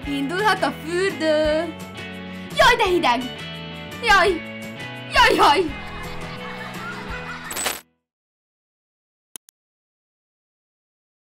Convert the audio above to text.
Indulhat a fürdő. Jaj, de hideg! Jaj! Jaj, jaj!